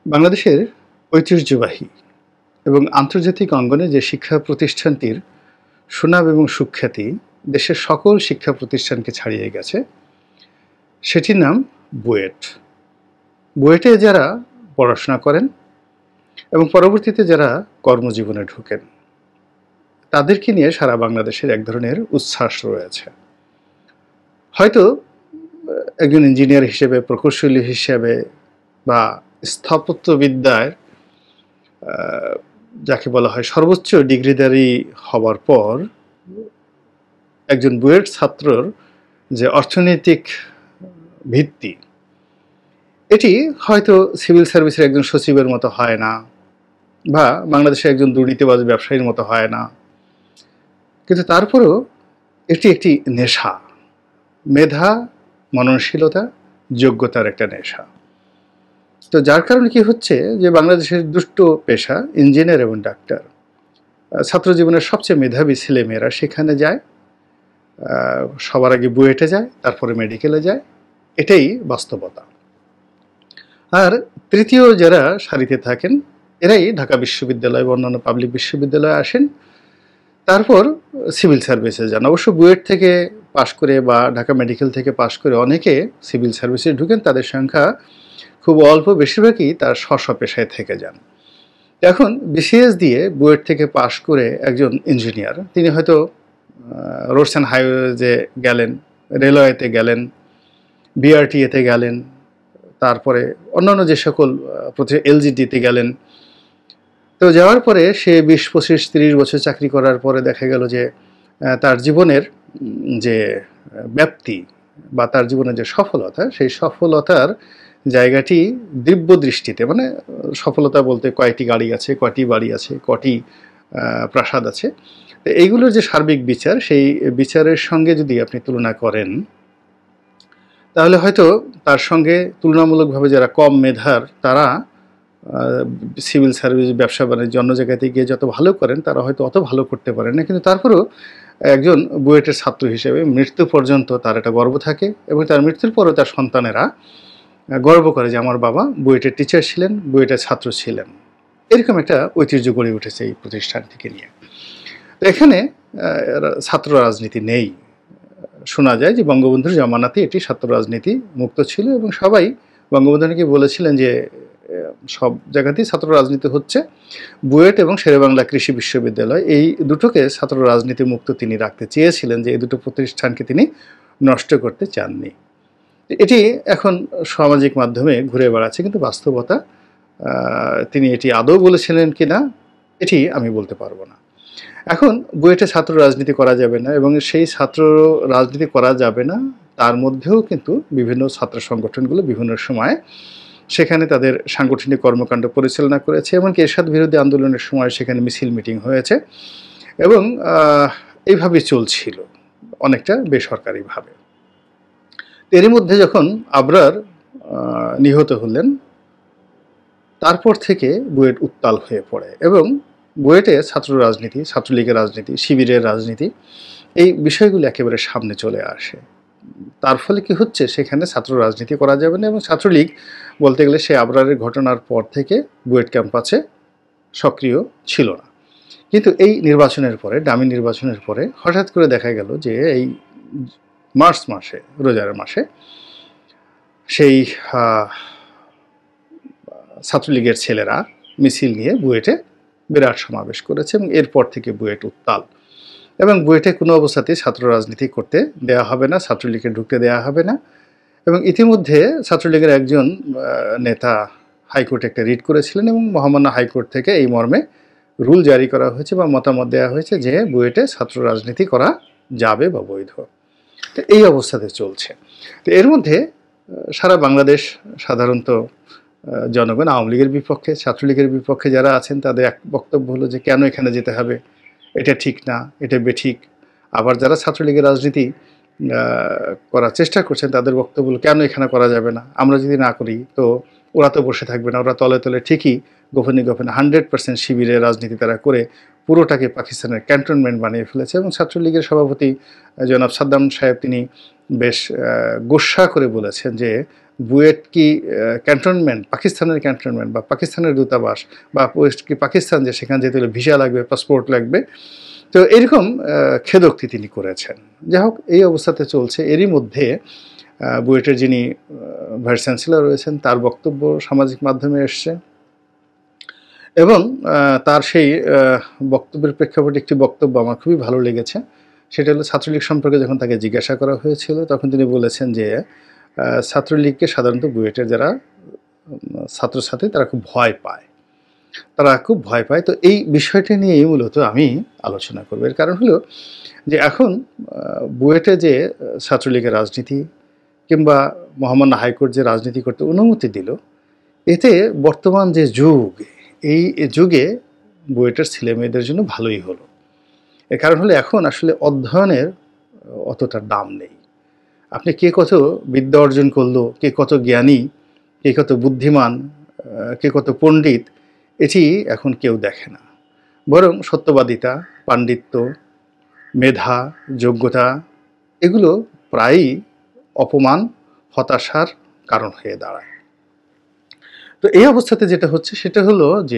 বাংলাদেশের ঐতিহ্যবাহী এবং আন্তর্জাতিক অঙ্গনে যে শিক্ষা প্রতিষ্ঠানটির সুনাম এবং সুখ্যাতি দেশের সকল শিক্ষা প্রতিষ্ঠানকে ছাড়িয়ে গেছে, সেটির নাম বুয়েট। বুয়েটে যারা পড়াশোনা করেন এবং পরবর্তীতে যারা কর্মজীবনে ঢোকেন, তাদেরকে নিয়ে সারা বাংলাদেশের এক ধরনের উচ্ছ্বাস রয়েছে। হয়তো একজন ইঞ্জিনিয়ার হিসেবে, প্রকৌশলী হিসেবে বা স্থাপত্যবিদ্যায় যাকে বলা হয় সর্বোচ্চ ডিগ্রিধারী হওয়ার পর একজন বুয়েট ছাত্রর যে অর্থনৈতিক ভিত্তি, এটি হয়তো সিভিল সার্ভিসের একজন সচিবের মতো হয় না, বা বাংলাদেশের একজন দুর্নীতিবাজ ব্যবসায়ীর মতো হয় না, কিন্তু তারপরেও এটি একটি নেশা, মেধা, মননশীলতা, যোগ্যতার একটা নেশা। তো যার কারণে কি হচ্ছে যে বাংলাদেশের দুটো পেশা, ইঞ্জিনিয়ার এবং ডাক্তার, ছাত্র জীবনের সবচেয়ে মেধাবী ছেলেমেয়েরা সেখানে যায়, সবার আগে বুয়েটে যায়, তারপরে মেডিকেলে যায়। এটাই বাস্তবতা। আর তৃতীয় যারা সারিতে থাকেন, এরাই ঢাকা বিশ্ববিদ্যালয় বা অন্যান্য পাবলিক বিশ্ববিদ্যালয়ে আসেন, তারপর সিভিল সার্ভিসে যান। অবশ্য বুয়েট থেকে পাশ করে বা ঢাকা মেডিকেল থেকে পাশ করে অনেকে সিভিল সার্ভিসে ঢুকেন, তাদের সংখ্যা খুব অল্প, বেশিরভাগই তার স্ব পেশায় থেকে যান। এখন বিসিএস দিয়ে বুয়েট থেকে পাশ করে একজন ইঞ্জিনিয়ার, তিনি হয়তো রোডস অ্যান্ড হাইওয়েজে গেলেন, রেলওয়েতে গেলেন, বিআরটিএতে গেলেন, তারপরে অন্যান্য যে সকল এলজিডিতে গেলেন। তো যাওয়ার পরে সে 20-25-30 বছর চাকরি করার পরে দেখা গেল যে তার জীবনের যে ব্যাপ্তি বা তার জীবনের যে সফলতা, সেই সফলতার জায়গাটি দিব্য দৃষ্টিতে, মানে সফলতা বলতে কয়টি গাড়ি আছে, কয়টি বাড়ি আছে, কয়টি প্রাসাদ আছে, তো এইগুলোর যে সার্বিক বিচার, সেই বিচারের সঙ্গে যদি আপনি তুলনা করেন, তাহলে হয়তো তার সঙ্গে তুলনামূলকভাবে যারা কম মেধার, তারা সিভিল সার্ভিস, ব্যবসা বাণিজ্য, অন্য জায়গাতে গিয়ে যত ভালো করেন, তারা হয়তো অত ভালো করতে পারেন না। কিন্তু তারপরেও একজন বুয়েটের ছাত্র হিসেবে মৃত্যু পর্যন্ত তার একটা গর্ব থাকে, এবং তার মৃত্যুর পরও তার সন্তানেরা গর্ব করে যে আমার বাবা বুয়েটের টিচার ছিলেন, বুয়েটের ছাত্র ছিলেন। এরকম একটা ঐতিহ্য গড়ে উঠেছে এই প্রতিষ্ঠানটিকে নিয়ে। তো এখানে ছাত্র রাজনীতি নেই। শোনা যায় যে বঙ্গবন্ধুর জামানাতে এটি ছাত্র রাজনীতি মুক্ত ছিল, এবং সবাই বঙ্গবন্ধুকে বলেছিলেন যে সব জায়গাতেই ছাত্র রাজনীতি হচ্ছে, বুয়েট এবং শেরেবাংলা কৃষি বিশ্ববিদ্যালয়, এই দুটোকে ছাত্র রাজনীতি মুক্ত তিনি রাখতে চেয়েছিলেন, যে এই দুটো প্রতিষ্ঠানকে তিনি নষ্ট করতে চাননি। এটি এখন সামাজিক মাধ্যমে ঘুরে বেড়াচ্ছে, কিন্তু বাস্তবতা তিনি এটি আদৌ বলেছিলেন কিনা এটি আমি বলতে পারবো না। এখন বুয়েটে ছাত্র রাজনীতি করা যাবে না, এবং সেই ছাত্র রাজনীতি করা যাবে না, তার মধ্যেও কিন্তু বিভিন্ন ছাত্র সংগঠনগুলো বিভিন্ন সময় সেখানে তাদের সাংগঠনিক কর্মকাণ্ড পরিচালনা করেছে, এমনকি এরশাদ বিরোধী আন্দোলনের সময় সেখানে মিছিল মিটিং হয়েছে, এবং এইভাবে চলছিল অনেকটা বেসরকারিভাবে। এরই মধ্যে যখন আবরার নিহত হলেন, তারপর থেকে বুয়েট উত্তাল হয়ে পড়ে, এবং বুয়েটে ছাত্র রাজনীতি, ছাত্রলীগের রাজনীতি, শিবিরের রাজনীতি, এই বিষয়গুলো একেবারে সামনে চলে আসে। তার ফলে কি হচ্ছে, সেখানে ছাত্র রাজনীতি করা যাবে না, এবং ছাত্রলীগ বলতে গেলে সে আবরারের ঘটনার পর থেকে বুয়েট ক্যাম্পাসে সক্রিয় ছিল না। কিন্তু এই নির্বাচনের পরে, ডামি নির্বাচনের পরে হঠাৎ করে দেখা গেল যে এই মার্চ মাসে, রোজার মাসে, সেই ছাত্রলীগের ছেলেরা মিছিল নিয়ে বুয়েটে বিরাট সমাবেশ করেছে, এবং এরপর থেকে বুয়েট উত্তাল, এবং বুয়েটে কোনো অবস্থাতেই ছাত্র রাজনীতি করতে দেওয়া হবে না, ছাত্রলীগকে ঢুকতে দেওয়া হবে না। এবং ইতিমধ্যে ছাত্রলীগের একজন নেতা হাইকোর্টে একটা রিট করেছিলেন, এবং মহামান্য হাইকোর্ট থেকে এই মর্মে রুল জারি করা হয়েছে বা মতামত দেওয়া হয়েছে যে বুয়েটে ছাত্র রাজনীতি করা যাবে বা বৈধ। তো এই অবস্থাতে চলছে। তো এর মধ্যে সারা বাংলাদেশ সাধারণত জনগণ আওয়ামী লীগের বিপক্ষে, ছাত্রলীগের বিপক্ষে যারা আছেন, তাদের এক বক্তব্য হলো যে কেন এখানে যেতে হবে, এটা ঠিক না, এটা বেঠিক। আবার যারা ছাত্রলীগের রাজনীতি করার চেষ্টা করছেন, তাদের বক্তব্য হলো কেন এখানে করা যাবে না, আমরা যদি না করি তো ওরা তো বসে থাকবে না, ওরা তলে তলে ঠিকই গোপনে গোপনে 100% শিবিরের রাজনীতি তারা করে পুরোটাকে পাকিস্তানের ক্যান্টনমেন্ট বানিয়ে ফেলেছে। এবং ছাত্রলীগের সভাপতি জনাব সাদ্দাম সাহেব তিনি বেশ গোস্বা করে বলেছেন যে বুয়েট কি ক্যান্টনমেন্ট, পাকিস্তানের ক্যান্টনমেন্ট বা পাকিস্তানের দূতাবাস, বা ওয়েস্ট কি পাকিস্তান যে সেখানে যেতে হলে ভিসা লাগবে, পাসপোর্ট লাগবে। তো এরকম খেদোক্তি তিনি করেছেন। যাই হোক, এই অবস্থাতে চলছে। এরই মধ্যে বুয়েটের যিনি ভাইস চ্যান্সেলর রয়েছেন তার বক্তব্য সামাজিক মাধ্যমে এসছে, এবং তার সেই বক্তব্যের প্রেক্ষাপটে একটি বক্তব্য আমার খুবই ভালো লেগেছে। সেটা হলো ছাত্রলীগ সম্পর্কে যখন তাকে জিজ্ঞাসা করা হয়েছিল তখন তিনি বলেছেন যে ছাত্রলীগকে সাধারণত বুয়েটের যারা ছাত্রছাত্রী তারা খুব ভয় পায়, তারা খুব ভয় পায়। তো এই বিষয়টি নিয়েই মূলত আমি আলোচনা করব। এর কারণ হলো যে এখন বুয়েটে যে ছাত্রলীগের রাজনীতি কিংবা মহামান্য হাইকোর্ট যে রাজনীতি করতে অনুমতি দিল, এতে বর্তমান যে যুগ, এই যুগে বুয়েটের ছেলেমেয়েদের জন্য ভালোই হলো। এর কারণ হলো এখন আসলে অধ্যয়নের অতটা দাম নেই। আপনি কে কত বিদ্যা অর্জন করলো, কে কত জ্ঞানী, কে কত বুদ্ধিমান, কে কত পণ্ডিত, এটি এখন কেউ দেখে না। বরং সত্যবাদিতা, পাণ্ডিত্য, মেধা, যোগ্যতা এগুলো প্রায়ই অপমান, হতাশার কারণ হয়ে দাঁড়ায়। তো এই অবস্থাতে যেটা হচ্ছে সেটা হলো যে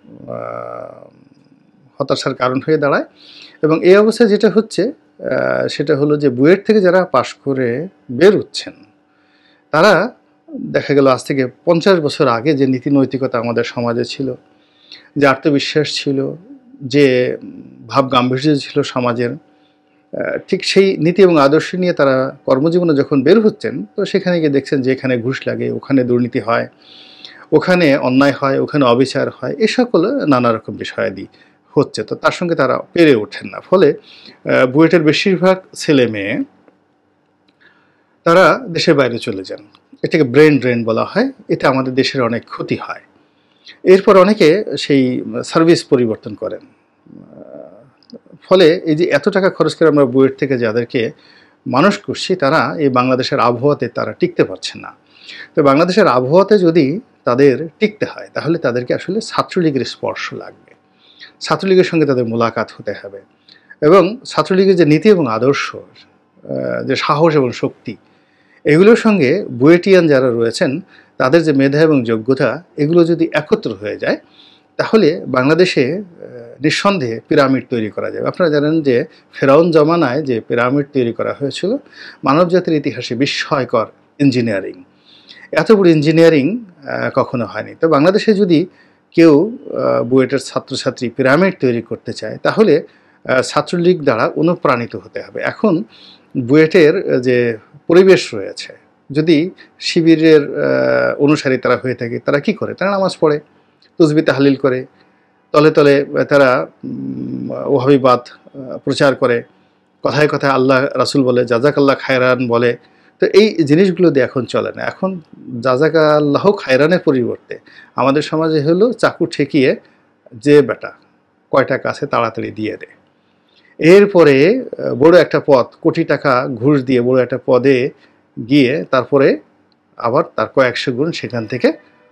হতাশার কারণ হয়ে দাঁড়ায়। এবং এই অবস্থায় যেটা হচ্ছে সেটা হলো যে বুয়েট থেকে যারা পাশ করে বের হচ্ছেন তারা দেখা গেল আজ থেকে 50 বছর আগে যে নীতি নৈতিকতা আমাদের সমাজে ছিল, যে আত্মবিশ্বাস ছিল, যে ভাব গাম্ভীর্য ছিল সমাজের, ঠিক সেই নীতি এবং আদর্শ নিয়ে তারা কর্মজীবনে যখন বের হচ্ছেন, তো সেখানে গিয়ে দেখছেন যে এখানে ঘুষ লাগে, ওখানে দুর্নীতি হয়, ওখানে অন্যায় হয়, ওখানে অবিচার হয়, এ সকল নানা রকম বিষয়াদি হচ্ছে। তো তার সঙ্গে তারা পেরে ওঠেন না। ফলে বুয়েটের বেশিরভাগ ছেলে মেয়ে তারা দেশের বাইরে চলে যান। এটাকে ব্রেন ড্রেন বলা হয়। এতে আমাদের দেশের অনেক ক্ষতি হয়। এরপর অনেকে সেই সার্ভিস পরিবর্তন করেন। ফলে এই যে এত টাকা খরচ করে আমরা বুয়েট থেকে যাদেরকে মানুষ করছি, তারা এই বাংলাদেশের আবহাওয়াতে তারা টিকতে পারছেন না। তো বাংলাদেশের আবহাওয়াতে যদি তাদের টিকতে হয় তাহলে তাদেরকে আসলে ছাত্রলীগের স্পর্শ লাগবে, ছাত্রলীগের সঙ্গে তাদের মোলাকাত হতে হবে, এবং ছাত্রলীগের যে নীতি এবং আদর্শ, যে সাহস এবং শক্তি, এগুলোর সঙ্গে বুয়েটিয়ান যারা রয়েছেন তাদের যে মেধা এবং যোগ্যতা, এগুলো যদি একত্র হয়ে যায় তাহলে বাংলাদেশে নিঃসন্দেহে পিরামিড তৈরি করা যাবে। আপনারা জানেন যে ফেরাউন জমানায় যে পিরামিড তৈরি করা হয়েছিল, মানবজাতির ইতিহাসে বিস্ময়কর ইঞ্জিনিয়ারিং, এত বড় ইঞ্জিনিয়ারিং কখনো হয়নি। তো বাংলাদেশে যদি কেউ বুয়েটের ছাত্রছাত্রী পিরামিড তৈরি করতে চায় তাহলে ছাত্রলীগ দ্বারা অনুপ্রাণিত হতে হবে। এখন বুয়েটের যে পরিবেশ রয়েছে, যদি শিবিরের অনুসারী তারা হয়ে থাকে, তারা কি করে? তারা নামাজ পড়ে, তসবিহ তাহলিল করে, তলে তলে তারা ওহাবিবাদ প্রচার করে, কথায় কথায় আল্লাহ রাসূল বলে, জাযাকাল্লাহ খায়রান বলে। তো এই জিনিসগুলো দিয়ে এখন চলে না। এখন জাযাকাল্লাহ খায়রানের পরিবর্তে আমাদের সমাজে হলো চাকু ঠেকিয়ে যে বেটা কয়টা কাছে তাড়াতাড়ি দিয়ে দে। এরপরে বড় একটা পদ, কোটি টাকা ঘুষ দিয়ে বড় একটা পদে গিয়ে তারপরে আবার তার কয়েকশো গুণ সেখান থেকে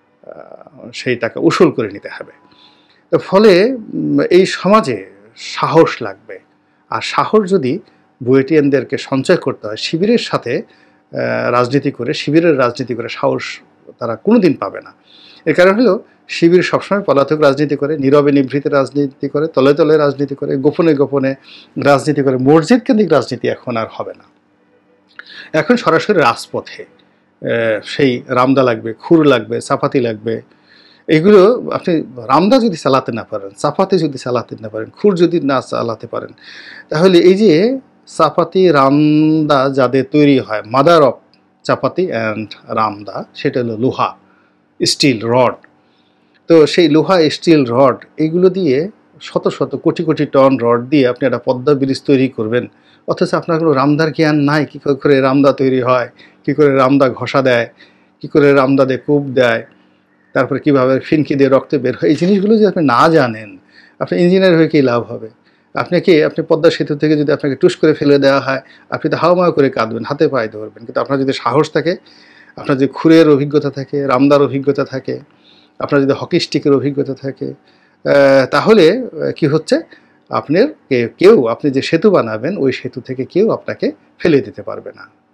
সেই টাকা উসুল করে নিতে হবে। তো ফলে এই সমাজে সাহস লাগবে। আর সাহস যদি বুয়েটিয়ানদেরকে সঞ্চয় করতে হয় শিবিরের সাথে রাজনীতি করে, শিবিরের রাজনীতি করে সাহস তারা কোনোদিন পাবে না। এর কারণ হলো শিবির সবসময় পলাতক রাজনীতি করে, নীরবে নিভৃতে রাজনীতি করে, তলে তলে রাজনীতি করে, গোপনে গোপনে রাজনীতি করে। মসজিদ কেন্দ্রিক রাজনীতি এখন আর হবে না। এখন সরাসরি রাজপথে সেই রামদা লাগবে, খুর লাগবে, চাপাতি লাগবে। এগুলো আপনি রামদা যদি চালাতে না পারেন, চাপাতি যদি চালাতে না পারেন, খুর যদি না চালাতে পারেন, তাহলে এই যে চাপাতি রামদা যাদের তৈরি হয়, mother of chapati and ramda, সেটা হলো লোহা, স্টিল রড। তো সেই লোহা, স্টিল রড, এগুলো দিয়ে শত শত কোটি কোটি টন রড দিয়ে আপনি একটা পদ্মা ব্রিজ তৈরি করবেন, অথচ আপনার কোনো রামদার জ্ঞান নাই। কী করে রামদা তৈরি হয়, কী করে রামদা ঘষা দেয়, কী করে রামদা দিয়ে কূপ দেয়, তারপরে কীভাবে ফিনকি দিয়ে রক্ত বের হয়, এই জিনিসগুলো যদি আপনি না জানেন, আপনি ইঞ্জিনিয়ার হয়ে কী লাভ হবে? আপনি পদ্মা সেতু থেকে যদি আপনাকে টুস করে ফেলে দেওয়া হয়, আপনি তো হাওমাও করে কাঁদবেন, হাতে পায়ে ধরবেন। কিন্তু আপনার যদি সাহস থাকে, আপনার যদি খুরের অভিজ্ঞতা থাকে, রামদার অভিজ্ঞতা থাকে, আপনার যদি হকি স্টিকের অভিজ্ঞতা থাকে, তাহলে কি হচ্ছে, আপনার কেউ আপনি যে সেতু বানাবেন ওই সেতু থেকে কেউ আপনাকে ফেলে দিতে পারবে না।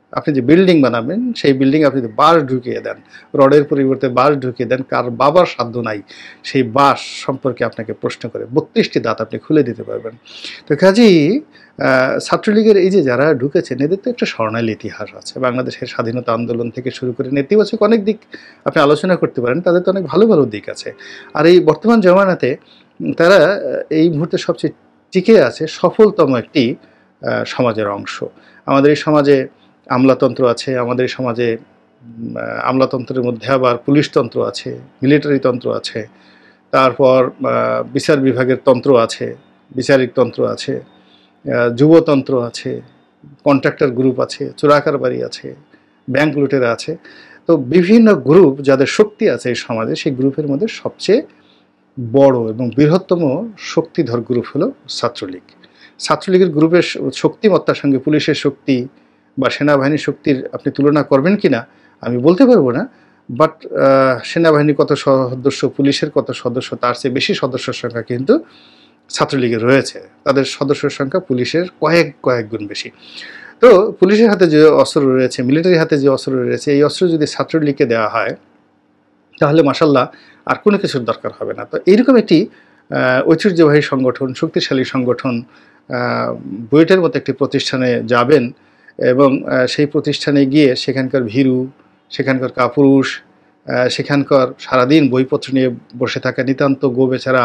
আপনি যে বিল্ডিং বানাবেন সেই বিল্ডিং আপনি যদি বাঁশ ঢুকিয়ে দেন, রডের পরিবর্তে বাঁশ ঢুকিয়ে দেন, কার বাবার সাধ্য নাই সেই বাঁশ সম্পর্কে আপনাকে প্রশ্ন করে 32টি দাঁত আপনি খুলে দিতে পারবেন। তো কাজেই ছাত্রলীগের এই যে যারা ঢুকেছেন এদের তো একটা স্বর্ণালী ইতিহাস আছে। বাংলাদেশের স্বাধীনতা আন্দোলন থেকে শুরু করে নেতিবাচক অনেক দিক আপনি আলোচনা করতে পারেন, তাদের তো অনেক ভালো ভালো দিক আছে। আর এই বর্তমান জমানাতে তারা এই মুহূর্তে সবচেয়ে টিকে আছে সফলতম একটি সমাজের অংশ। আমাদের এই সমাজে আমলাতন্ত্র আছে, আমাদের এই সমাজে আমলাতন্ত্রের মধ্যে আবার পুলিশতন্ত্র আছে, মিলিটারি তন্ত্র আছে, তারপর বিচার বিভাগের তন্ত্র আছে, বিচারিক তন্ত্র আছে, যুবতন্ত্র আছে, কন্ট্রাক্টর গ্রুপ আছে, চোরাকারবারি আছে, ব্যাংক লুটেরা আছে। তো বিভিন্ন গ্রুপ যাদের শক্তি আছে এই সমাজে, সেই গ্রুপের মধ্যে সবচেয়ে বড় এবং বৃহত্তম শক্তিধর গ্রুপ হলো ছাত্রলীগ। ছাত্রলীগের গ্রুপের শক্তিমত্তার সঙ্গে পুলিশের শক্তি বা সেনাবাহিনীর শক্তির আপনি তুলনা করবেন কি না আমি বলতে পারবো না, বাট সেনাবাহিনীর কত সদস্য, পুলিশের কত সদস্য, তার চেয়ে বেশি সদস্যের সংখ্যা কিন্তু ছাত্রলীগের রয়েছে। তাদের সদস্যের সংখ্যা পুলিশের কয়েক গুণ বেশি। তো পুলিশের হাতে যে অস্ত্র রয়েছে, মিলিটারির হাতে যে অস্ত্র রয়েছে, এই অস্ত্র যদি ছাত্রলীগকে দেওয়া হয় তাহলে মাশাল্লাহ আর কোনো কিছুর দরকার হবে না। তো এইরকম একটি ঐতিহ্যবাহী সংগঠন, শক্তিশালী সংগঠন বুয়েটের মতো একটি প্রতিষ্ঠানে যাবেন এবং সেই প্রতিষ্ঠানে গিয়ে সেখানকার ভীরু, সেখানকার কাপুরুষ, সেখানকার সারাদিন বইপত্র নিয়ে বসে থাকা নিতান্ত গো বেচারা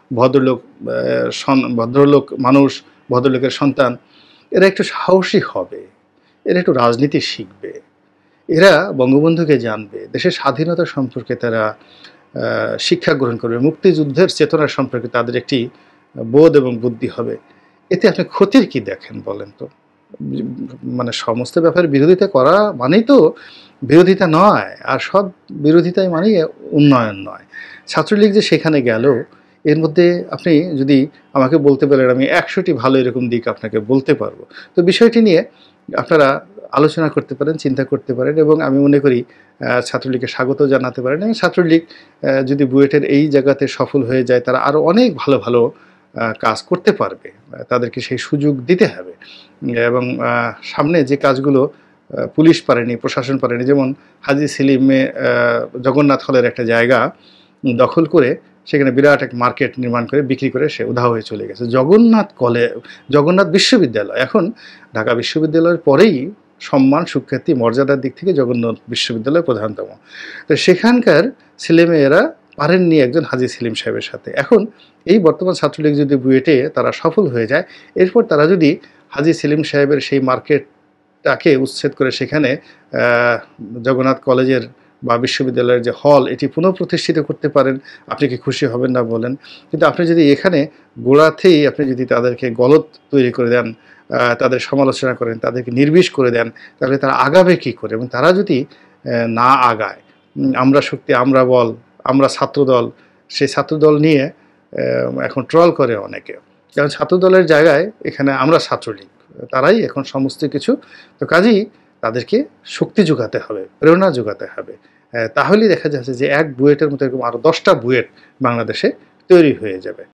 ভদ্রলোক মানুষ, ভদ্রলোকের সন্তান, এরা একটু সাহসী হবে, এরা একটু রাজনীতি শিখবে, এরা বঙ্গবন্ধুকে জানবে, দেশের স্বাধীনতা সম্পর্কে তারা শিক্ষা গ্রহণ করবে, মুক্তিযুদ্ধের চেতনা সম্পর্কে তাদের একটি বোধ এবং বুদ্ধি হবে। এতে আপনি ক্ষতির কি দেখেন বলেন তো? মানে সমস্ত ব্যাপারে বিরোধিতা করা মানেই তো বিরোধিতা নয়, আর সব বিরোধিতাই মানেই উন্নয়ন নয়। ছাত্রলীগ যে সেখানে গেল, এর মধ্যে আপনি যদি আমাকে বলতে পারেন আমি 100টি ভালো এরকম দিক আপনাকে বলতে পারবো। তো বিষয়টি নিয়ে আপনারা আলোচনা করতে পারেন, চিন্তা করতে পারেন এবং আমি মনে করি ছাত্রলীগকে স্বাগত জানাতে পারেন। এবং ছাত্রলীগ যদি বুয়েটের এই জায়গাতে সফল হয়ে যায়, তারা আরও অনেক ভালো ভালো কাজ করতে পারবে, তাদেরকে সেই সুযোগ দিতে হবে। এবং সামনে যে কাজগুলো পুলিশ পারেনি, প্রশাসন পারেনি, যেমন হাজী সেলিমে জগন্নাথ হলের একটা জায়গা দখল করে সেখানে বিরাট এক মার্কেট নির্মাণ করে বিক্রি করে সে উধাও হয়ে চলে গেছে। জগন্নাথ বিশ্ববিদ্যালয় এখন ঢাকা বিশ্ববিদ্যালয়ের পরেই সম্মান, সুখ্যাতি, মর্যাদার দিক থেকে জগন্নাথ বিশ্ববিদ্যালয় প্রধানতম। তো সেখানকার ছেলেমেয়েরা পারেননি একজন হাজী সেলিম সাহেবের সাথে। এখন এই বর্তমান ছাত্রলীগ যদি বুয়েটে তারা সফল হয়ে যায়, এরপর তারা যদি হাজী সেলিম সাহেবের সেই মার্কেটটাকে উচ্ছেদ করে সেখানে জগন্নাথ কলেজের বা বিশ্ববিদ্যালয়ের যে হল এটি পুনঃপ্রতিষ্ঠিত করতে পারেন, আপনি কি খুশি হবেন না বলেন? কিন্তু আপনি যদি এখানে গোড়াতেই আপনি যদি তাদেরকে গলত তৈরি করে দেন, তাদের সমালোচনা করেন, তাদেরকে নির্বিষ করে দেন, তাহলে তারা আগাবে কী করে? এবং তারা যদি না আগায়, আমরা শক্তি, আমরা বল, আমরা ছাত্রদল, সেই ছাত্রদল নিয়ে এখন ট্রল করে অনেকে, কারণ ছাত্রদলের জায়গায় এখানে আমরা ছাত্রলীগ, তারাই এখন সমস্ত কিছু। তো কাজেই তাদেরকে শক্তি যোগাতে হবে, প্রেরণা যোগাতে হবে, তাহলেই দেখা যাচ্ছে যে এক বুয়েটের মতো এরকম আরও 10টা বুয়েট বাংলাদেশে তৈরি হয়ে যাবে।